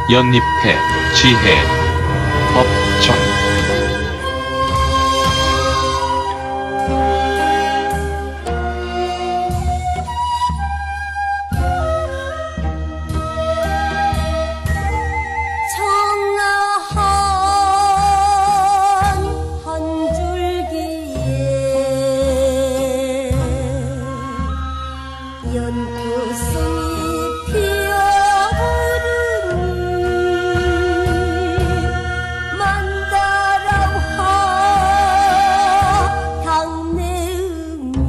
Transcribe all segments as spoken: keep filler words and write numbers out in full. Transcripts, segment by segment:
연잎해, 지혜, 법정. 연꽃송이 피어오르니 만다라와 당내음이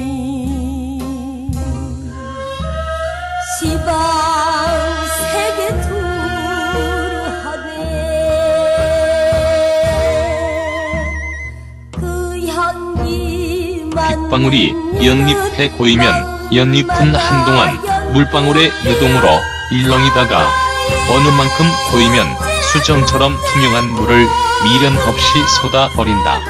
시방 세계 두루하네. 그 향기만 빗방울이 연잎에 고이면 연잎은 한동안 물방울의 느동으로 일렁이다가 어느 만큼 고이면 수정처럼 투명한 물을 미련 없이 쏟아버린다.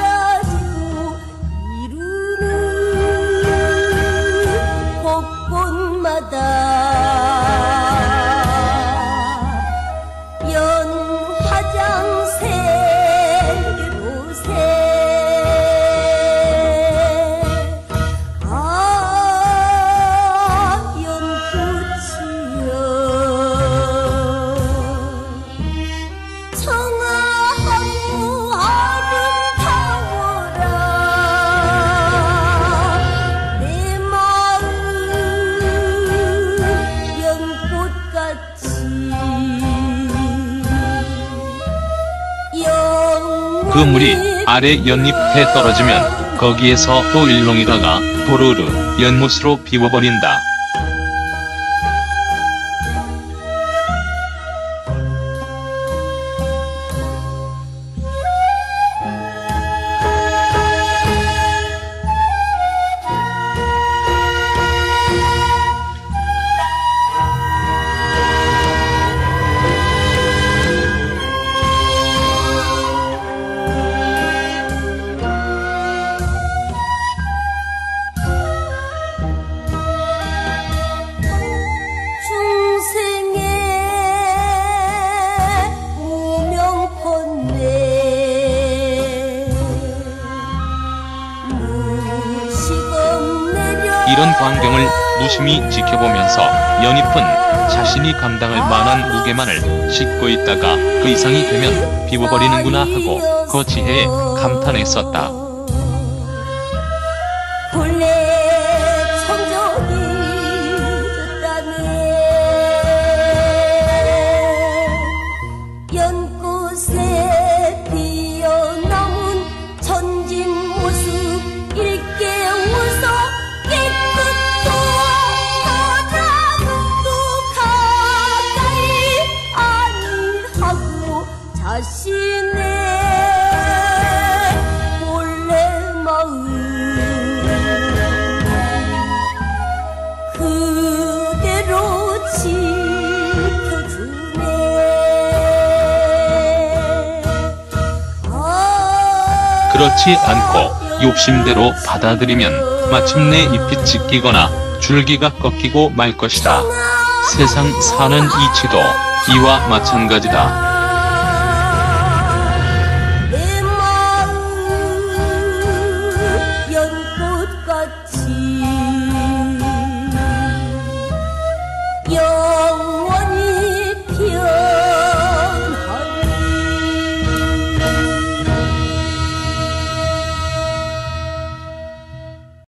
그 물이 아래 연잎에 떨어지면 거기에서 또 일렁이다가 도르르 연못으로 비워버린다. 이런 광경을 무심히 지켜보면서 연잎은 자신이 감당할 만한 무게만을 싣고 있다가 그 이상이 되면 비워버리는구나 하고 그 지혜에 감탄했었다. 자신의 본래 마음 그대로 지켜주네. 아 그렇지 않고 욕심대로 받아들이면 마침내 잎이 찢기거나 줄기가 꺾이고 말 것이다. 세상 사는 이치도 이와 마찬가지다.